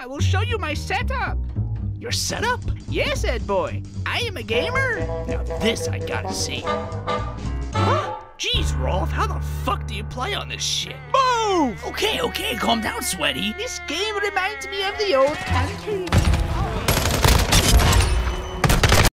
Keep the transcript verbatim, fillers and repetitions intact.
I will show you my setup. Your setup? Yes, Ed boy. I am a gamer. Now this I gotta see. Huh? Jeez, Rolf, how the fuck do you play on this shit? Move! Okay, okay, calm down, Sweaty. This game reminds me of the old country.